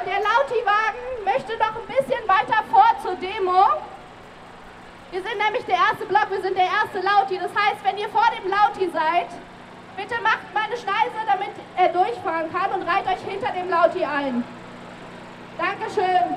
der Lauti-Wagen möchte noch ein bisschen weiter vor zur Demo. Wir sind nämlich der erste Block, wir sind der erste Lauti. Das heißt, wenn ihr vor dem Lauti seid, bitte macht mal eine Schneise, damit er durchfahren kann und reiht euch hinter dem Lauti ein. Dankeschön.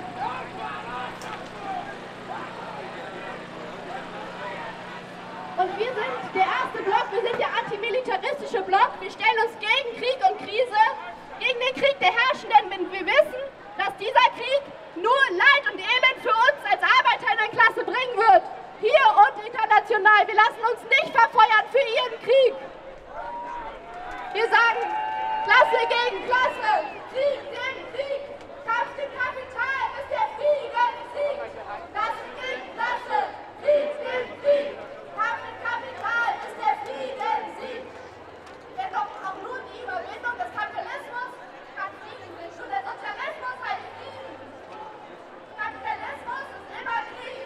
Und wir sind der erste Block, wir sind der antimilitaristische Block. Wir stellen uns gegen Krieg und Krise, gegen den Krieg der Herrschenden. Wir wissen, dass dieser Krieg nur Leid und Elend für uns als Arbeiter in der Klasse bringen wird. Hier und international. Wir lassen uns nicht verfeuern für ihren Krieg. Wir sagen, Klasse gegen Klasse, Krieg gegen Krieg, Kampf dem Kapital, bis der Frieden siegt. Klasse gegen Klasse, Krieg gegen Krieg, Kampf dem Kapital, bis der Frieden siegt. Denn doch auch nur die Überwindung des Kapitalismus kann Frieden bringen. Schon der Sozialismus heißt Frieden. Kapitalismus ist immer Krieg.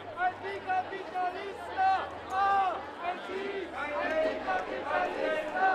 Antikapitalista! Antikapitalista!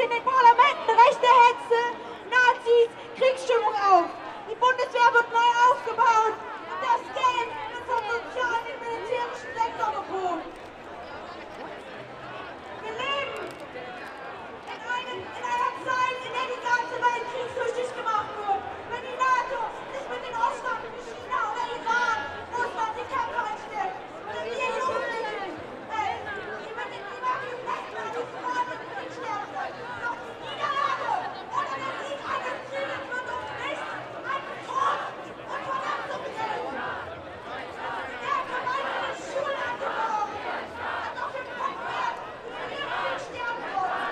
in den Parlamenten rechte Hetze, Nazis, Kriegsstimmung auf. Die Bundeswehr wird neu aufgebaut und das Geld wird vom sozialen und militärischen Sektor gepumpt. Wir leben in einer Zeit, in der die ganze Welt kriegstüchtig gemacht wird. Wenn die NATO sich mit den Oststaaten wie China oder Iran, Russland die Kämpfe einstellt, wenn wir Jugendlichen, die mit den Niederlanden an die Front im Krieg sterben sollen, doch die Niederlage oder der Sieg eines Krieges wird uns nicht an Trost und Verletzung bringen. Der verwaltete Schulen angebaut, hat auf dem Kopf mehr, die für den Krieg sterben wollen.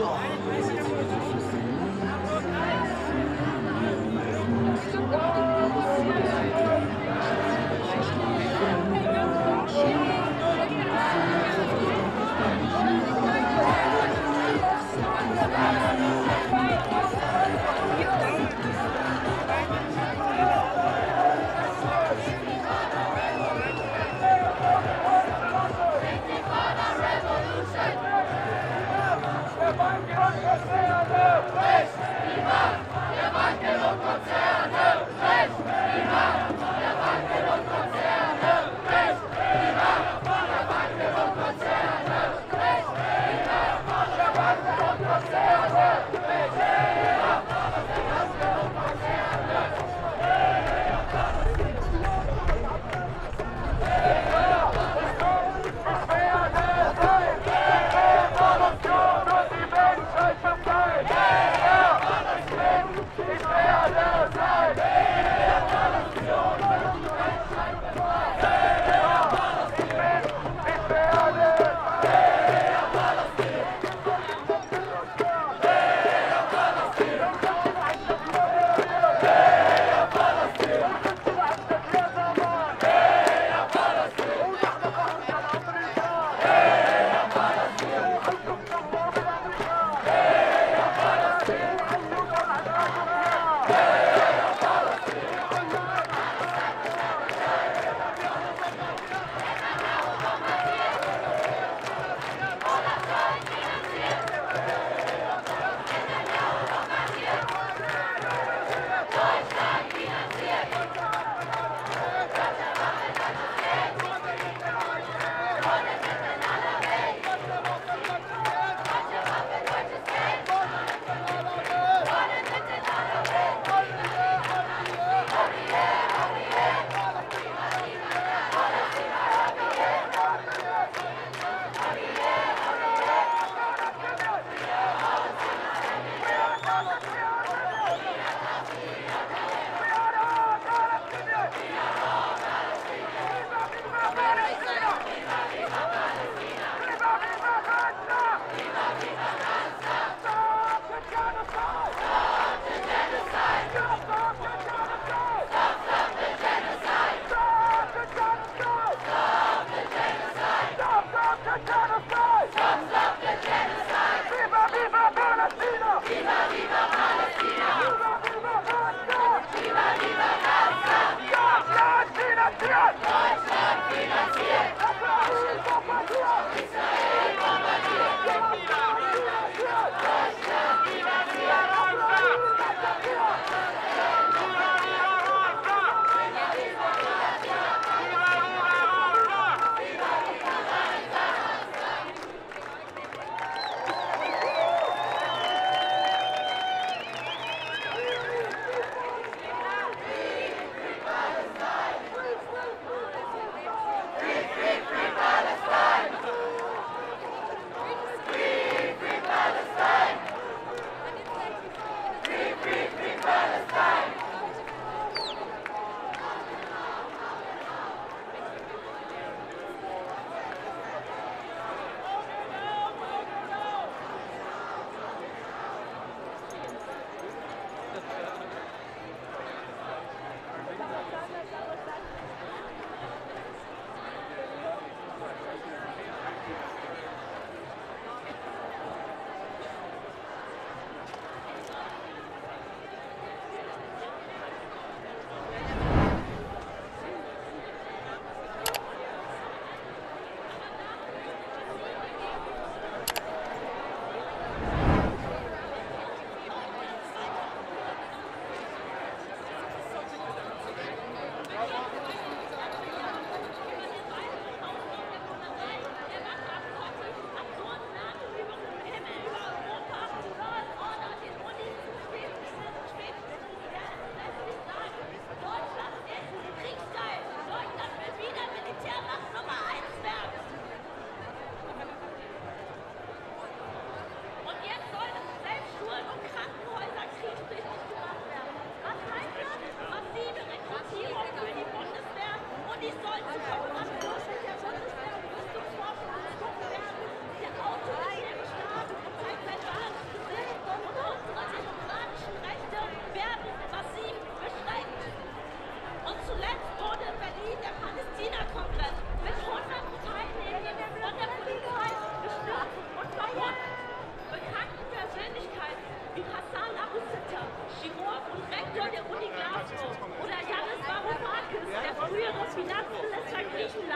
Ich werde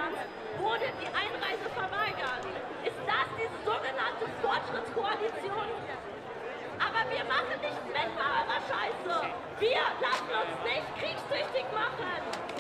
Deutschlands wurde die Einreise verweigert. Ist das die sogenannte Fortschrittskoalition? Aber wir machen nicht mit bei eurer Scheiße. Wir lassen uns nicht kriegstüchtig machen.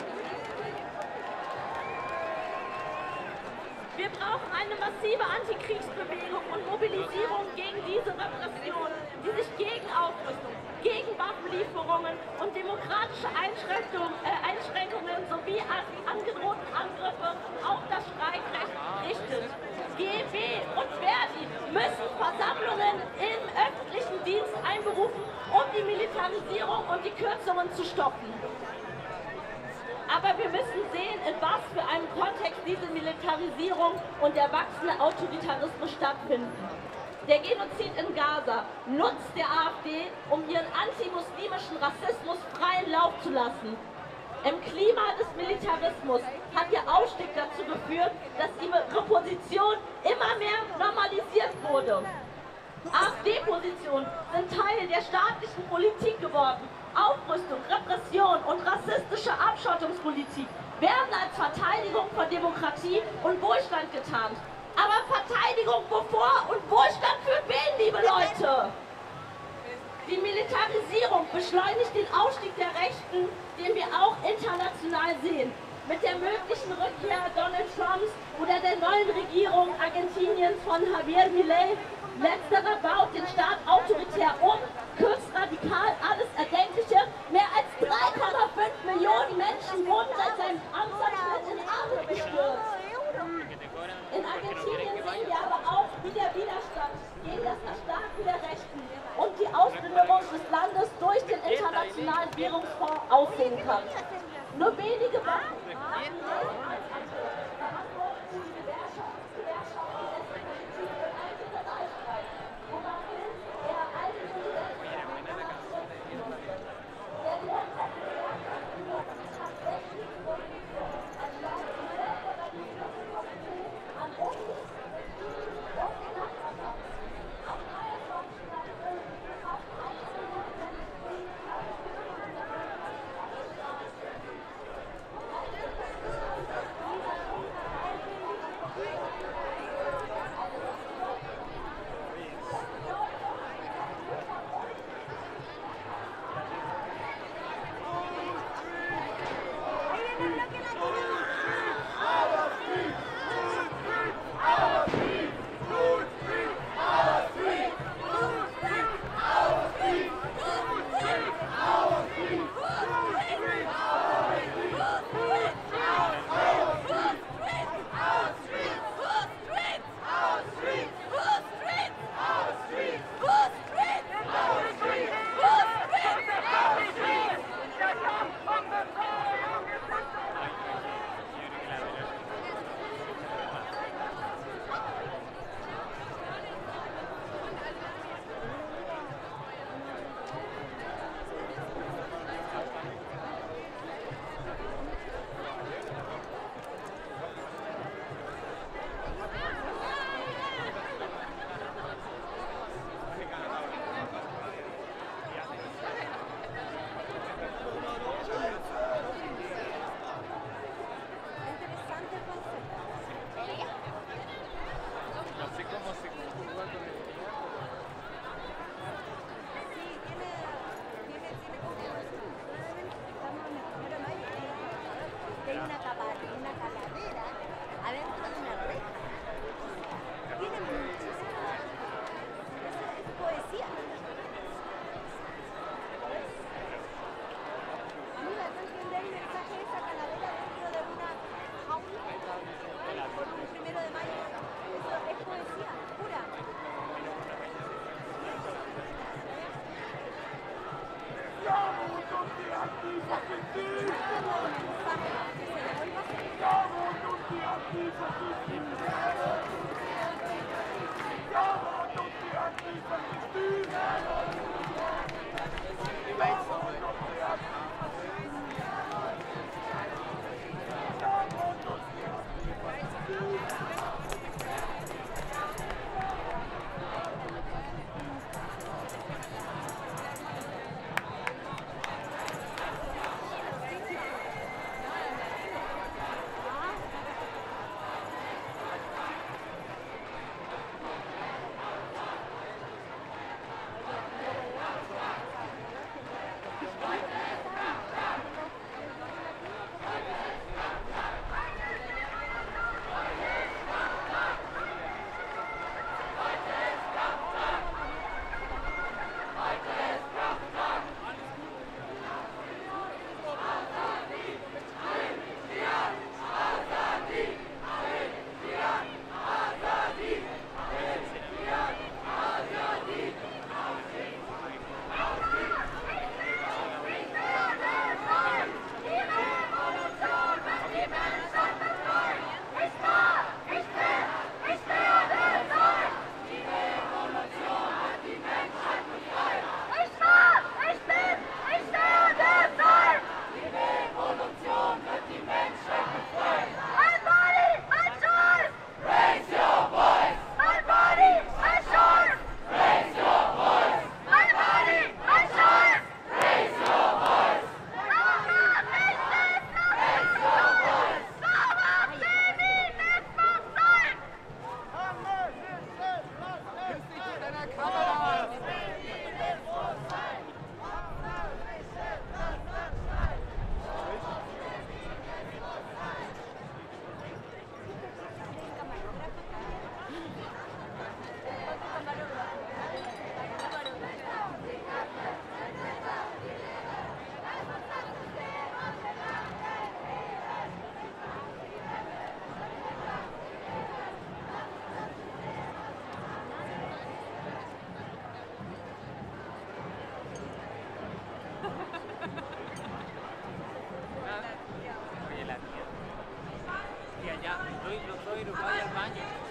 Wir brauchen eine massive Antikriegsbewegung und Mobilisierung gegen diese Repression, die sich gegen Aufrüstung, gegen Waffenlieferungen und demokratische Einschränkungen sowie angedrohten Angriffe auf das Streikrecht richtet. GEW und Verdi müssen Versammlungen im öffentlichen Dienst einberufen, um die Militarisierung und die Kürzungen zu stoppen. Aber wir müssen sehen, in was für einem Kontext diese Militarisierung und der wachsende Autoritarismus stattfinden. Der Genozid in Gaza nutzt der AfD, um ihren antimuslimischen Rassismus freien Lauf zu lassen. Im Klima des Militarismus hat ihr Aufstieg dazu geführt, dass ihre Position immer mehr normalisiert wurde. AfD-Positionen sind Teil der staatlichen Politik geworden. Aufrüstung, Repression und rassistische Abschottungspolitik werden als Verteidigung von Demokratie und Wohlstand getarnt. Aber Verteidigung wovor und Wohlstand für wen, liebe Leute? Die Militarisierung beschleunigt den Aufstieg der Rechten, den wir auch international sehen. Mit der möglichen Rückkehr Donald Trumps oder der neuen Regierung Argentiniens von Javier Milei. Letzterer baut den Staat autoritär um, kürzt radikal alles Erdenkliche. Mehr als 3,5 Millionen Menschen wurden seit seinem Amtsantritt in Armut gestürzt. In Argentinien sehen wir aber auch, wie der Widerstand gegen das Erstarken der Rechten und die Ausplünderung des Landes durch den Internationalen Währungsfonds aussehen kann. Nur wenige Wochen nach dem Amtsantritt verantworten die Gewerkschaften den Generalstreik, woraufhin er alle Danke.